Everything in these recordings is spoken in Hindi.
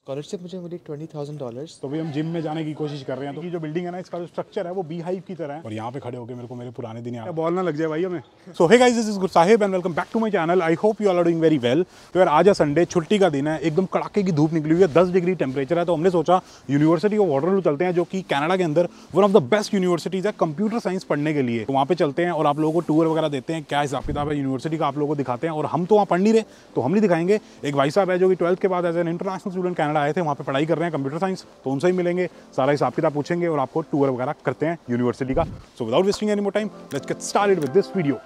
स्कॉलरशिप मुझे मिली $20,000। तो भाई हम जिम में जाने की कोशिश कर रहे हैं। तो ये जो बिल्डिंग है ना, इसका जो स्ट्रक्चर है वो बी हाइव की तरह है। और यहाँ पे खड़े होकर मेरे को मेरे पुराने दिन याद, बॉल ना लग जाए भाई हमें। So hey guys, this is Gud Sahib and welcome back to my channel. I hope you all are doing very well. तो यार आज है संडे, छुट्टी का दिन है, एकदम कड़ाके की धूप निकली हुई है, 10 डिग्री टेम्परेचर है। तो हमने सोचा यूनिवर्सिटी ऑफ वाटरलू चलते हैं, जो कि कनाडा के अंदर one of the best universities है कंप्यूटर साइंस पढ़ने के लिए। तो वहाँ पे चलते हैं और आप लोगों को टूर वगैरह देते हैं, क्या हिसाब किताब है यूनिवर्सिटी का आप लोगों को दिखाते हैं। और हम तो वहाँ पढ़ नहीं रहे, तो हम नहीं दिखाएंगे। एक भाई साहब है जो कि 12th के बाद as an international student Canada आए थे, वहाँ पे पढ़ाई कर रहे हैं कंप्यूटर साइंस, तो उनसे ही मिलेंगे, सारा हिसाब किताब पूछेंगे और आपको टूर वगैरह करते हैं यूनिवर्सिटी का। So without wasting any more time, let's get started with this video.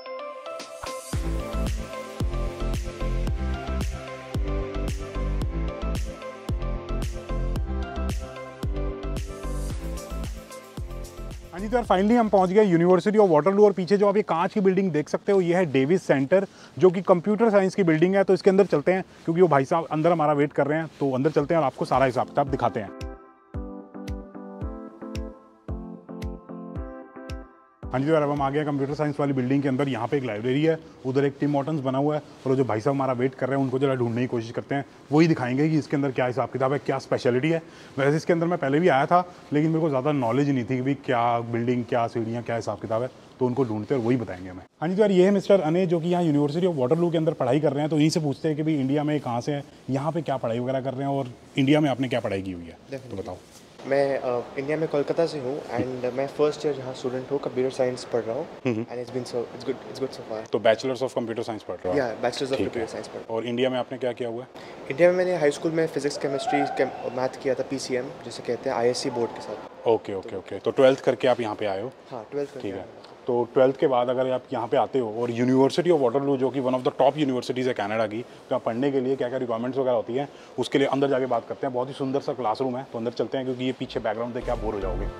हाँ जी, तो यार फाइनली हम पहुंच गए यूनिवर्सिटी ऑफ वाटरलू। और पीछे जो आप ये कांच की बिल्डिंग देख सकते हो, ये है डेविस सेंटर, जो कि कंप्यूटर साइंस की बिल्डिंग है। तो इसके अंदर चलते हैं, क्योंकि वो भाई साहब अंदर हमारा वेट कर रहे हैं। तो अंदर चलते हैं और आपको सारा हिसाब किताब दिखाते हैं। हाँ जी, तो यार अब हम आ गए कंप्यूटर साइंस वाली बिल्डिंग के अंदर। यहाँ पे एक लाइब्रेरी है, उधर एक टिम हॉर्टन्स बना हुआ है, और जो भाई साहब हमारा वेट कर रहे हैं उनको जरा ढूंढने की कोशिश करते हैं। वही दिखाएंगे कि इसके अंदर क्या हिसाब किताब है, क्या स्पेशलिटी है। वैसे इसके अंदर मैं पहले भी आया था, लेकिन मेरे को ज़्यादा नॉलेज नहीं थी कि भाई क्या बिल्डिंग, क्या सीढ़ियाँ, क्या हिसाब किताब है। तो उनको ढूंढते हैं और वही बताएंगे हमें। हाँ जी, तो यार ये है मिस्टर अने, जो कि यहाँ यूनिवर्सिटी ऑफ वाटरलू के अंदर पढ़ाई कर रहे हैं। तो इन्हीं से पूछते हैं कि भाई इंडिया में कहाँ से है, यहाँ पे क्या पढ़ाई वगैरह कर रहे हैं, और इंडिया में आपने क्या पढ़ाई की हुई है, तो बताओ। मैं इंडिया में कोलकाता से हूँ एंड मैं फर्स्ट ईयर यहाँ स्टूडेंट हूँ, कंप्यूटर साइंस पढ़ रहा हूँ and it's good so far. तो बैचलर्स ऑफ कंप्यूटर साइंस पढ़ रहे हो? या बैचलर्स ऑफ कंप्यूटर साइंस पढ़ रहा हूँ। और इंडिया में आपने क्या किया हुआ है? इंडिया में मैंने हाई स्कूल में फिजिक्स, केमिस्ट्री, मैथ किया था, PCM जिसे कहते हैं, ISC बोर्ड के साथ। Okay okay okay. तो 12th करके आप यहाँ पे आए हो? हाँ, 12th ठीक है। तो 12th के बाद अगर आप यहाँ पे आते हो और यूनिवर्सिटी ऑफ वाटरलू, जो कि one of the top universities है कनाडा की, तो आप पढ़ने के लिए क्या क्या रिक्वायरमेंट्स वगैरह होती हैं, उसके लिए अंदर जाके बात करते हैं। बहुत ही सुंदर सा क्लासरूम है, तो अंदर चलते हैं, क्योंकि ये पीछे बैकग्राउंड देख के आप बोर हो जाओगे।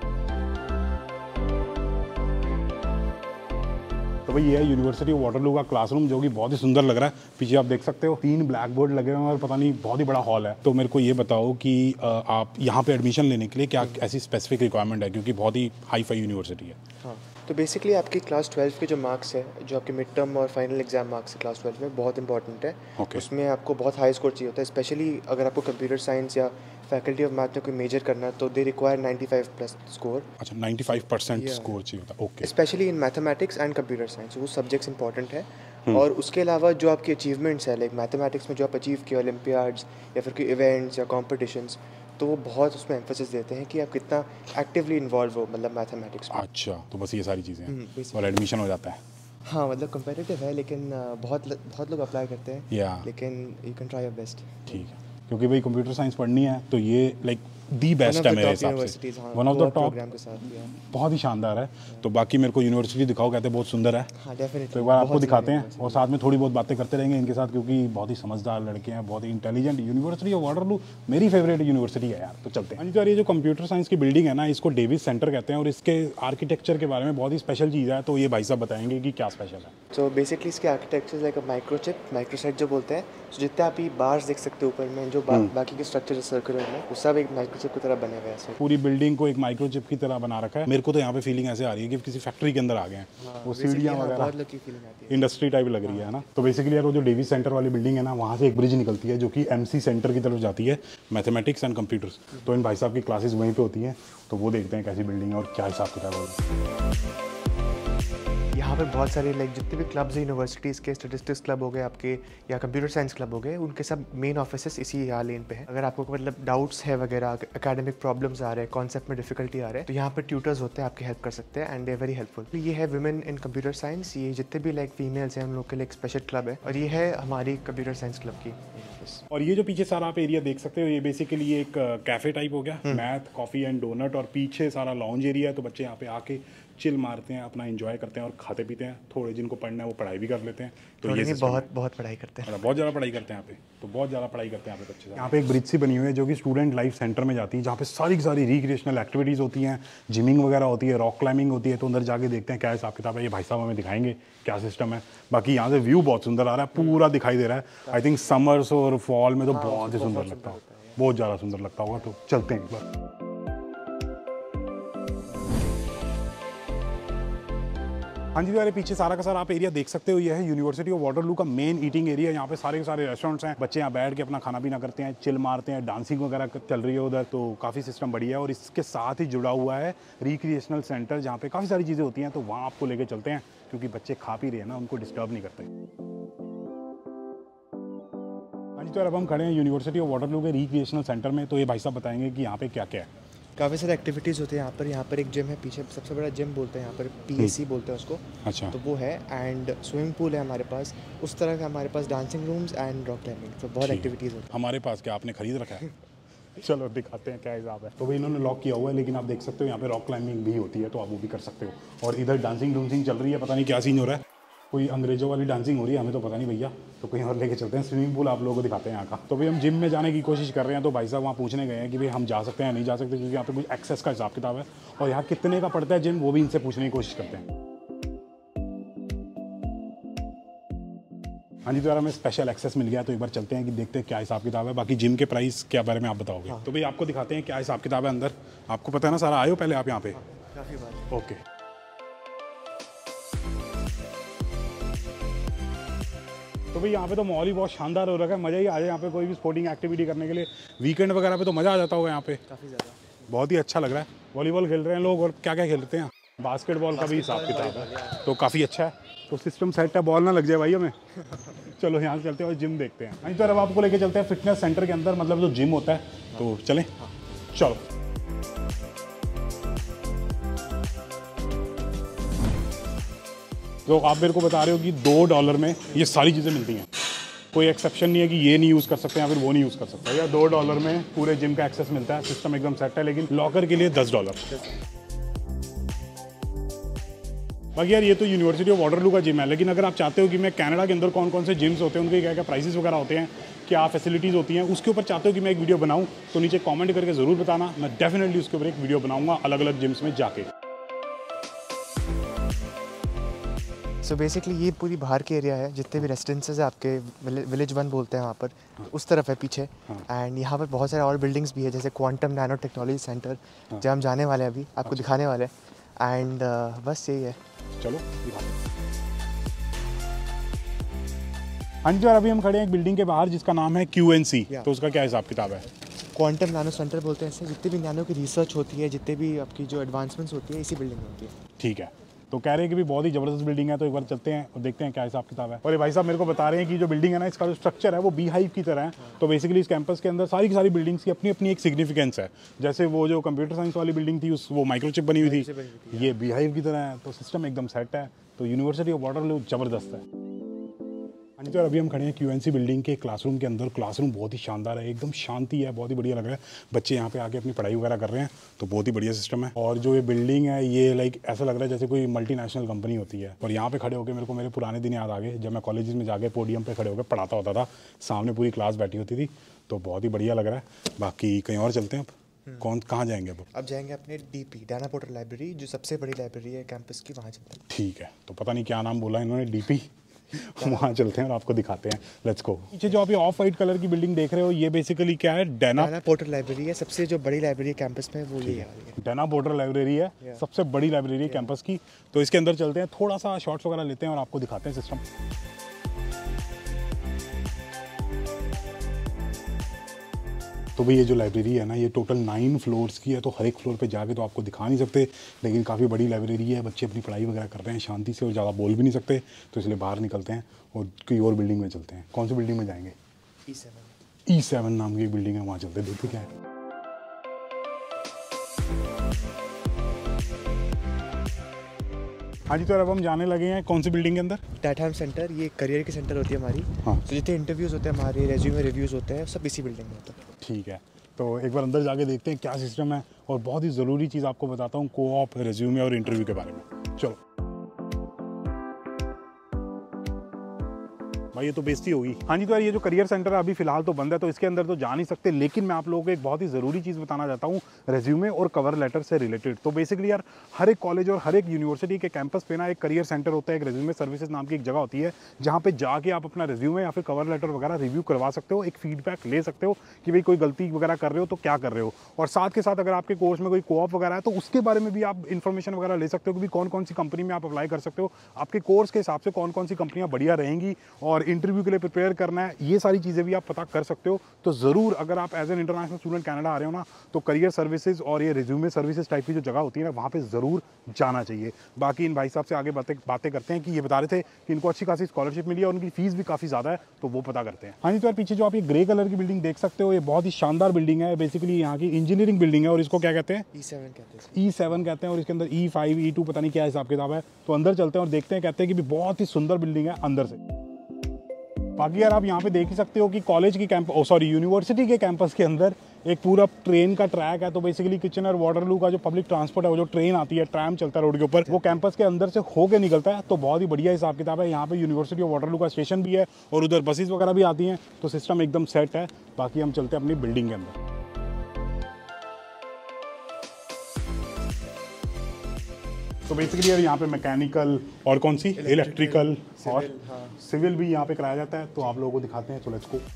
तो भाई ये है यूनिवर्सिटी ऑफ वाटरलू का क्लासरूम, जो कि बहुत ही सुंदर लग रहा है। पीछे आप देख सकते हो 3 ब्लैक बोर्ड लगे हुए हैं और पता नहीं बहुत ही बड़ा हॉल है। तो मेरे को ये बताओ कि आप यहाँ पे एडमिशन लेने के लिए क्या ऐसी स्पेसिफिक रिक्वायरमेंट है, क्योंकि बहुत ही हाई फाई यूनिवर्सिटी है। हाँ, तो बेसिकली आपकी क्लास 12 के जो मार्क्स है, जो आपके मिड टर्म और फाइनल एग्जाम मार्क्स है क्लास 12 में, बहुत इंपॉर्टेंट है। उसमें आपको बहुत हाई स्कोर चाहिए होता है, स्पेशली अगर आपको कंप्यूटर साइंस या फैकल्टी ऑफ मैथ में कोई मेजर करना है, तो दे रिक्वायर 95+ स्कोर। अच्छा, 95% स्कोर चाहिए होता है। Okay. Specially in mathematics and computer science, वो सब्जेक्ट्स इंपॉर्टेंट है। और उसके अलावा जो आपकी अचीवमेंट्स है, लाइक मैथमेटिक्स में जो आप अचीव किए, ओलंपियाड्स या फिर कोई इवेंट्स या कॉम्पिटिशन्स, तो वो बहुत उसमें एम्फोसिस देते हैं कि आप कितना एक्टिवली इन्वॉल्व हो, मतलब मैथमेटिक्स में। अच्छा, तो बस ये सारी चीज़ें हैं और एडमिशन हो जाता है। हाँ, मतलब कम्पिटिटिव है, लेकिन बहुत लोग अप्लाई करते हैं, या लेकिन you can try your best. ठीक है, क्योंकि भाई कंप्यूटर साइंस पढ़नी है तो ये लाइक दी बेस्ट है मेरे हिसाब से, one of the top program के साथ। बहुत ही शानदार है। तो बाकी मेरे को यूनिवर्सिटी दिखाओ, कहते हैं बहुत सुंदर है। हाँ, डेफिनेटली। तो एक बार आपको दिखाते हैं और साथ में थोड़ी बहुत बातें करते रहेंगे इनके साथ, क्योंकि बहुत ही समझदार लड़के हैं, बहुत ही इंटेलिजेंट। यूनिवर्सिटी ऑफ वाटरलू मेरी फेवरेट यूनिवर्सिटी है यार। तो चलते हैं। हाँ जी, तो यार ये जो कंप्यूटर साइंस की बिल्डिंग है ना, इसको डेविस सेंटर कहते हैं, और इसके आर्किटेक्चर के बारे में बहुत ही स्पेशल चीज़ है। तो ये भाई साहब बताएंगे कि क्या स्पेशल है। तो बेसिकली इसके आर्किटेक्चर लाइक माइक्रोचिप, माइक्रोसेट जो बोलते हैं। तो जितने आप ये बार्स देख सकते हो ऊपर में, जो बाकी के स्ट्रक्चर सर्कुलर में, वो सब एक माइक्रोचिप की तरह बने हुए हैं। पूरी बिल्डिंग को एक माइक्रोचिप की तरह बना रखा है। मेरे को तो यहाँ पे फीलिंग ऐसे आ रही है कि किसी फैक्ट्री के अंदर आ गए हैं। वो सीढ़ियाँ वगैरह इंडस्ट्री टाइप लग रही है ना। तो बेसिकली यार वो जो डेविस सेंटर वाली बिल्डिंग है ना, वहाँ से एक ब्रिज निकलती है, जो कि MC सेंटर की तरफ जाती है, मैथमेटिक्स एंड कंप्यूटर्स। तो इन भाई साहब की क्लासेस वहीं पे होती हैं, तो वो देखते हैं कैसी बिल्डिंग है और क्या हिसाब किताब है। यहाँ पे बहुत सारे लाइक जितने भी क्लब्स हैं यूनिवर्सिटीज़ के, स्टैटिस्टिक्स क्लब हो गए आपके, या कंप्यूटर साइंस क्लब हो गए, उनके सब मेन ऑफिसेस इसी यहाँ लेन पे है। अगर आपको मतलब डाउट्स है वगैरह, एकेडमिक प्रॉब्लम्स आ रहे हैं, कॉन्सेप्ट में डिफिकल्टी आ रहे हैं, तो यहाँ पर ट्यूटर्स होते हैं, आपकी हेल्प कर सकते हैं and they are very helpful. ये है वुमेन इन कंप्यूटर साइंस। ये जितने भी लाइक फीमेल्स हैं, हम लोग के लिए एक स्पेशल क्लब है, और ये है हमारी कंप्यूटर साइंस क्लब की। और ये जो पीछे सारा आप एरिया देख सकते हो, ये बेसिकली एक कैफे टाइप हो गया, मैथ, कॉफी एंड डोनट, और पीछे सारा लॉन्ज एरिया है। तो बच्चे यहाँ पे आके चिल मारते हैं, अपना एंजॉय करते हैं और खाते पीते हैं। थोड़े जिनको पढ़ना है वो पढ़ाई भी कर लेते हैं। तो ये बहुत पढ़ाई करते हैं, बहुत ज़्यादा पढ़ाई करते हैं यहाँ पे। तो बहुत ज़्यादा पढ़ाई करते हैं यहाँ पे बच्चे। यहाँ पे एक ब्रिज सी बनी हुई है, जो कि स्टूडेंट लाइफ सेंटर में जाती है, जहाँ पे सारी की सारी रिक्रिएशनल एक्टिविटीज़ होती हैं, जिमिंग वगैरह होती है, रॉक क्लाइंबिंग होती है। तो अंदर जाके देखते हैं क्या हिसाब किताब है। ये भाई साहब हमें दिखाएंगे क्या सिस्टम है। बाकी यहाँ से व्यू बहुत सुंदर आ रहा है, पूरा दिखाई दे रहा है। आई थिंक समर्स और फॉल में तो बहुत ही सुंदर लगता है, बहुत ज़्यादा सुंदर लगता होगा। तो चलते हैं एक बार। हाँ जी, तुम्हारे पीछे सारा का सारा आप एरिया देख सकते हो, ये है यूनिवर्सिटी ऑफ वाटरलू का मेन ईटिंग एरिया। यहाँ पे सारे के सारे रेस्टोरेंट्स हैं, बच्चे यहाँ बैठ के अपना खाना पीना करते हैं, चिल मारते हैं, डांसिंग वगैरह चल रही है उधर, तो काफ़ी सिस्टम बढ़िया है। और इसके साथ ही जुड़ा हुआ है रिक्रिएशनल सेंटर, जहाँ पे काफ़ी सारी चीज़ें होती हैं, तो वहाँ आपको लेके चलते हैं, क्योंकि बच्चे खा पी रहे हैं ना, उनको डिस्टर्ब नहीं करते। हाँ जी, तो अब हम खड़े हैं यूनिवर्सिटी ऑफ वाटरलू के रिक्रिएशनल सेंटर में। तो ये भाई साहब बताएंगे कि यहाँ पे क्या क्या है। काफ़ी सारे एक्टिविटीज़ होते हैं यहाँ पर एक जिम है पीछे, सबसे बड़ा जिम बोलते हैं यहाँ पर, PSC बोलते हैं उसको। अच्छा, तो वो है, एंड स्विमिंग पूल है हमारे पास, उस तरह का हमारे पास dancing rooms and rock climbing, तो बहुत एक्टिविटीज़ होती हमारे पास क्या आपने खरीद रखा है? चलो दिखाते हैं क्या हिसाब है। तो भाई इन्होंने लॉक किया हुआ है, लेकिन आप देख सकते हो यहाँ पे रॉक क्लाइंबिंग भी होती है, तो आप वो भी कर सकते हो। और इधर डांसिंग डूंसिंग चल रही है, पता नहीं क्या सीन हो रहा है, कोई अंग्रेजों वाली डांसिंग हो रही है, हमें तो पता नहीं भैया। तो कहीं और लेके चलते हैं, स्विमिंग पूल आप लोगों को दिखाते हैं यहाँ का। तो भाई हम जिम में जाने की कोशिश कर रहे हैं, तो भाई साहब वहाँ पूछने गए हैं कि भाई हम जा सकते हैं नहीं जा सकते, क्योंकि यहाँ पे कुछ एक्सेस का हिसाब किताब है, और यहाँ कितने का पड़ता है जिम, वो भी इनसे पूछने की कोशिश करते हैं। हाँ जी, तो यार हमें स्पेशल एक्सेस मिल गया, तो एक बार चलते हैं कि देखते हैं क्या हिसाब किताब है। बाकी जिम के प्राइस क्या बारे में आप बताओगे? तो भाई आपको दिखाते हैं क्या हिसाब किताब है अंदर। आपको पता है ना सारा, आए हो पहले आप यहाँ पे? काफ़ी बार। ओके, तो भाई यहाँ पे तो माहौल ही बहुत शानदार हो रखा है, मज़ा ही आ जाए यहाँ पे कोई भी स्पोर्टिंग एक्टिविटी करने के लिए। वीकेंड वगैरह पे तो मज़ा आ जाता होगा यहाँ पे, काफ़ी ज़्यादा। बहुत ही अच्छा लग रहा है। वॉलीबॉल खेल रहे हैं लोग, और क्या क्या खेलते हैं, बास्केटबॉल का भी हिसाब किताब है, तो काफ़ी अच्छा है। तो सिस्टम सेट है, बॉल ना लग जाए भाई हमें। चलो यहाँ से चलते हैं और जिम देखते हैं। हाँ, तो अब आपको लेके चलते हैं फिटनेस सेंटर के अंदर, मतलब जो जिम होता है, तो चलें। चलो, तो आप मेरे को बता रहे हो कि $2 में ये सारी चीज़ें मिलती हैं, कोई एक्सेप्शन नहीं है कि ये नहीं यूज़ कर सकते या फिर वो नहीं यूज़ कर सकते, या $2 में पूरे जिम का एक्सेस मिलता है, सिस्टम एकदम सेट है। लेकिन लॉकर के लिए $10। बाकी यार ये तो यूनिवर्सिटी ऑफ वाटरलू का जिम है, लेकिन अगर आप चाहते हो कि मैं कनाडा के अंदर कौन कौन से जिम्स होते हैं, उनके क्या क्या प्राइसेस वगैरह होते हैं, क्या फैसिलिटीज़ होती हैं, उसके ऊपर चाहते हो कि मैं एक वीडियो बनाऊँ, तो नीचे कमेंट करके ज़रूर बताना, मैं डेफिनेटली उसके ऊपर एक वीडियो बनाऊँगा अलग अलग जिम्स में जाके। सो बेसिकली ये पूरी बाहर के एरिया है, जितने भी रेसिडेंसेज है आपके, विलेज 1 बोलते हैं वहाँ पर, उस तरफ है पीछे। एंड यहाँ पर बहुत सारे और बिल्डिंग्स भी है, जैसे क्वांटम नैनो टेक्नोलॉजी सेंटर, जहाँ हम जाने वाले हैं अभी, आपको दिखाने वाले हैं। एंड बस यही है। चलो दिखाते हैं। हाँ जी, और अभी हम खड़े हैं एक बिल्डिंग के बाहर जिसका नाम है QNC, तो उसका क्या हिसाब किताब है? क्वांटम नैनो सेंटर बोलते हैं इसे, जितनी भी नैनो की रिसर्च होती है, जितने भी आपकी जो एडवांसमेंट्स होती है, इसी बिल्डिंग में होती है। ठीक है, तो कह रहे हैं कि भी बहुत ही ज़बरदस्त बिल्डिंग है, तो एक बार चलते हैं और देखते हैं क्या हिसाब किताब है। और ये भाई साहब मेरे को बता रहे हैं कि जो बिल्डिंग है ना, इसका जो स्ट्रक्चर है वो बी हाइव की तरह है। तो बेसिकली इस कैंपस के अंदर सारी की सारी बिल्डिंग्स की अपनी अपनी एक सिग्निफिकेंस है। जैसे वो जो कंप्यूटर साइंस वाली बिल्डिंग थी, वो माइक्रोचिप बनी हुई थी, ये बी हाइव की तरह है, तो सिस्टम एकदम सेट है। तो यूनिवर्सिटी ऑफ वाटरलू ज़बरदस्त है। हाँ जी, तो अभी हम खड़े हैं QNC बिल्डिंग के क्लासरूम के अंदर। क्लासरूम बहुत ही शानदार है, एकदम शांति है, बहुत ही बढ़िया लग रहा है। बच्चे यहाँ पे आके अपनी पढ़ाई वगैरह कर रहे हैं, तो बहुत ही बढ़िया सिस्टम है। और जो ये बिल्डिंग है, ये लाइक ऐसा लग रहा है जैसे कोई मल्टीनेशनल कंपनी होती है। और यहाँ पे खड़े होकर मेरे को मेरे पुराने दिन याद आ गए, जब मैं कॉलेज में जाके पोडियम पे खड़े होकर पढ़ाता होता था, सामने पूरी क्लास बैठी होती थी, तो बहुत ही बढ़िया लग रहा है। बाकी कहीं और चलते हैं, अब कहाँ जाएंगे? अब जाएंगे अपने DP, डाना पोर्टर लाइब्रेरी, जो सबसे बड़ी लाइब्रेरी है कैंपस की, वहाँ चलते हैं। ठीक है, तो पता नहीं क्या नाम बोला इन्होंने, DP। वहाँ चलते हैं और आपको दिखाते हैं, लेट्स गो। पीछे जो आप ये ऑफ वाइट कलर की बिल्डिंग देख रहे हो, ये बेसिकली क्या है? डाना पोर्टर लाइब्रेरी है, सबसे जो बड़ी लाइब्रेरी है कैंपस में, वो ये है। डाना पोर्टर लाइब्रेरी है, सबसे बड़ी लाइब्रेरी है कैंपस की। तो इसके अंदर चलते हैं, थोड़ा सा शॉर्ट्स वगैरह लेते हैं और आपको दिखाते हैं सिस्टम। तो भाई ये जो लाइब्रेरी है ना, ये टोटल 9 फ्लोर्स की है, तो हर एक फ्लोर पे जाके तो आपको दिखा नहीं सकते, लेकिन काफ़ी बड़ी लाइब्रेरी है। बच्चे अपनी पढ़ाई वगैरह कर रहे हैं शांति से और ज़्यादा बोल भी नहीं सकते, तो इसलिए बाहर निकलते हैं और कोई और बिल्डिंग में चलते हैं। कौन सी बिल्डिंग में जाएंगे? E7 नाम की एक बिल्डिंग है, वहाँ चलते हैं, देखते क्या है। हाँ जी, तो अब हम जाने लगे हैं कौन सी बिल्डिंग के अंदर? टैटहम सेंटर, ये करियर की सेंटर होती है हमारी। हाँ, तो जितने इंटरव्यूज़ होते हैं हमारे, रेज्यूमे रिव्यूज़ होते हैं, सब इसी बिल्डिंग में होता है। ठीक है, तो एक बार अंदर जाके देखते हैं क्या सिस्टम है। और बहुत ही ज़रूरी चीज़ आपको बताता हूँ, कोऑप, रेज्यूमे और इंटरव्यू के बारे में। चलो भाई ये तो बेइज्जती होगी। हाँ जी, तो यार ये जो करियर सेंटर है अभी फिलहाल तो बंद है, तो इसके अंदर तो जा नहीं सकते, लेकिन मैं आप लोगों को एक बहुत ही ज़रूरी चीज़ बताना चाहता हूँ रेज्यूमे और कवर लेटर से रिलेटेड। तो बेसिकली यार हर एक कॉलेज और हर एक यूनिवर्सिटी के कैंपस पे ना एक करियर सेंटर होता है, एक रेज्यूमे सर्विसेज नाम की एक जगह होती है, जहाँ पे जाके आप अपना रेज्यूमे या फिर कवर लेटर वगैरह रिव्यू करवा सकते हो, एक फीडबैक ले सकते हो कि भाई कोई गलती वगैरह कर रहे हो तो क्या कर रहे हो, और साथ के साथ अगर आपके कोर्स में कोई कोऑप वगैरह है तो उसके बारे में भी आप इन्फॉर्मेशन वगैरह ले सकते हो कि कौन कौन सी कंपनी में आप अप्लाई कर सकते हो, आपके कोर्स के हिसाब से कौन कौन सी कंपनियां बढ़िया रहेंगी और इंटरव्यू के लिए प्रिपेयर करना है, ये सारी चीज़ें भी आप पता कर सकते हो। तो ज़रूर अगर आप as an international student Canada आ रहे हो ना, तो करियर सर्विसेज और ये रिज्यूमे सर्विसेज टाइप की जो जगह होती है ना, वहाँ पे ज़रूर जाना चाहिए। बाकी इन भाई साहब से आगे बातें करते हैं कि ये बता रहे थे कि इनको अच्छी खासी स्कॉलरशिप मिली है और उनकी फीस भी काफ़ी ज़्यादा है, तो वो पता करते हैं। हाँ जी, तो यार पीछे जो आप ये ग्रे कलर की बिल्डिंग देख सकते हो, ये बहुत ही शानदार बिल्डिंग है, बेसिकली यहाँ की इंजीनियरिंग बिल्डिंग है और इसको क्या कहते हैं? E7 कहते हैं और इसके अंदर E5 E2 पता नहीं क्या हिसाब किताब है। तो अंदर चलते हैं और देखते हैं, कहते हैं कि भी बहुत ही सुंदर बिल्डिंग है अंदर से। बाकी यार आप यहाँ पे देख ही सकते हो कि कॉलेज की यूनिवर्सिटी के कैंपस के अंदर एक पूरा ट्रेन का ट्रैक है। तो बेसिकली किचनर वाटरलू का जो पब्लिक ट्रांसपोर्ट है, वो जो ट्रेन आती है, ट्रैम चलता है रोड के ऊपर, वो कैंपस के अंदर से होके निकलता है। तो बहुत ही बढ़िया हिसाब किताब है। यहाँ पे यूनिवर्सिटी ऑफ वाटरलू का स्टेशन भी है और उधर बसेस वगैरह भी आती हैं, तो सिस्टम एकदम सेट है। बाकी हम चलते हैं अपनी बिल्डिंग के अंदर। तो बेसिकली यार यहाँ पे मैकेनिकल और कौन सी इलेक्ट्रिकल और सिविल भी यहाँ पे कराया जाता है, तो आप लोगों को दिखाते हैं। तो लेट्स गो।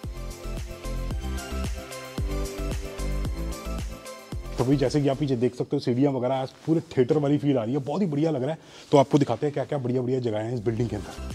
तो भाई जैसे कि आप पीछे देख सकते हो सीढ़ियाँ वगैरह, पूरे थिएटर वाली फील आ रही है, बहुत ही बढ़िया लग रहा है। तो आपको दिखाते हैं क्या क्या बढ़िया बढ़िया जगह हैं इस बिल्डिंग के अंदर।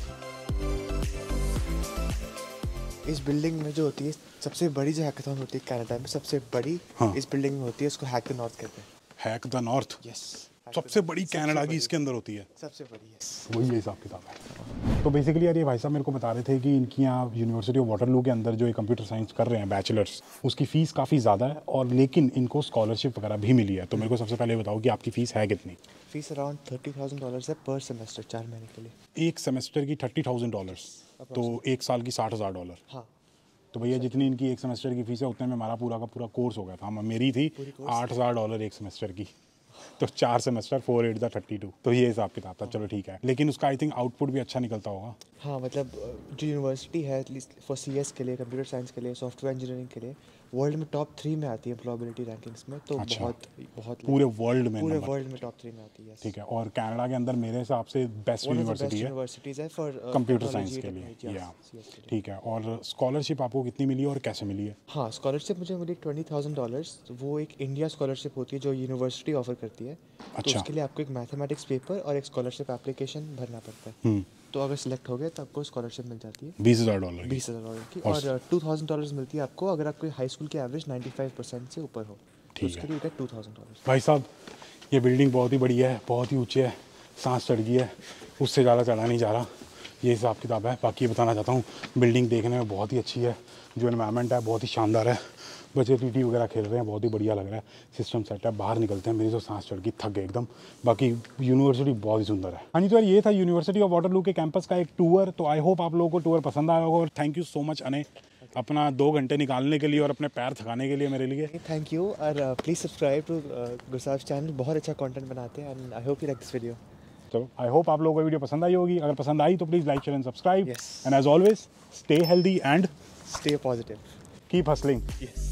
इस बिल्डिंग में जो होती है सबसे बड़ी जो हैकाथॉन होती है कनाडा में, सबसे बड़ी इस बिल्डिंग में होती है, उसको हैक द नॉर्थ कहते हैं। हैक द नॉर्थ, यस, सबसे बड़ी कनाडा की इसके अंदर होती है, सबसे बड़ी। यस, वही हिसाब किताब है। तो बेसिकली यार ये भाई साहब मेरे को बता रहे थे कि इनकी यहाँ यूनिवर्सिटी ऑफ वाटरलू के अंदर जो ये कंप्यूटर साइंस कर रहे हैं बैचलर्स, उसकी फ़ीस काफ़ी ज़्यादा है और लेकिन इनको स्कॉलरशिप वगैरह भी मिली है। तो मेरे को सबसे पहले बताओ कि आपकी फ़ीस है कितनी? फीस अराउंड $30,000 है पर सेमेस्टर, 4 महीने के लिए। एक सेमेस्टर की $30,000, तो एक साल की $60,000। हाँ, तो भैया जितनी इनकी एक सेमेस्टर की फीस है उतने में हमारा पूरा का पूरा कोर्स हो गया था। मेरी थी $8,000 एक सेमेस्टर की, तो 4 सेमेस्टर 4 8 32, तो ये हिसाब किताब था। चलो ठीक है, लेकिन उसका आई थिंक आउटपुट भी अच्छा निकलता होगा। हाँ, मतलब जो यूनिवर्सिटी है एटलीस्ट फॉर CS के लिए, कंप्यूटर साइंस के लिए, सॉफ्टवेयर इंजीनियरिंग के लिए वर्ल्ड में टॉप 3 में आती है एम्प्लॉयबिलिटी रैंकिंग्स में। तो अच्छा, बहुत पूरे वर्ल्ड में टॉप 3 में आती है। ठीक है, और कनाडा के अंदर मेरे हिसाब से बेस्ट यूनिवर्सिटी है फॉर कंप्यूटर साइंस के लिए। या ठीक है, और स्कॉलरशिप आपको कितनी मिली और कैसे मिली है? हाँ, स्कॉलरशिप मुझे मिली $20,000। वो एक इंडिया स्कॉलरशिप होती है जो यूनिवर्सिटी ऑफर करती है। तो उसके लिए आपको एक मैथमेटिक्स पेपर और एक स्कॉलरशिप एप्लीकेशन भरना पड़ता है। तो अगर सिलेक्ट हो गए तो आपको स्कॉलरशिप मिल जाती है $20,000 की, और $2,000 मिलती है आपको अगर आपको हाई स्कूल की एवरेज 95% से ऊपर हो। तो उसके लिए $2,000। भाई साहब ये बिल्डिंग बहुत ही बढ़िया है, बहुत ही ऊंची है, सांस चढ़ गई है, उससे ज़्यादा चढ़ा नहीं जा रहा, ये हिसाब किताब है। बाकी ये बताना चाहता हूँ बिल्डिंग देखने में बहुत ही अच्छी है, जो एनवायरनमेंट है बहुत ही शानदार है, बच्चे टीटी वगैरह खेल रहे हैं, बहुत ही बढ़िया लग रहा है, सिस्टम सेट है। बाहर निकलते हैं, मेरी तो सांस चढ़ गई, थक गए एकदम। बाकी यूनिवर्सिटी बहुत ही सुंदर है। हाँ जी, तो यार ये था यूनिवर्सिटी ऑफ वाटरलू के कैंपस का एक टूर। तो आई होप आप लोगों को टूर पसंद आया होगा और थैंक यू सो मच अने, अपना 2 घंटे निकालने के लिए और अपने पैर थकाने के लिए मेरे लिए। थैंक यू, और please subscribe to Gursahib channel, बहुत अच्छा कंटेंट बनाते हैं and I hope you like this video. चलो, आई होप आप लोगों को वीडियो पसंद आई होगी। अगर पसंद आई तो please like share and subscribe, and as always stay healthy and stay positive, keep hustling. Yes.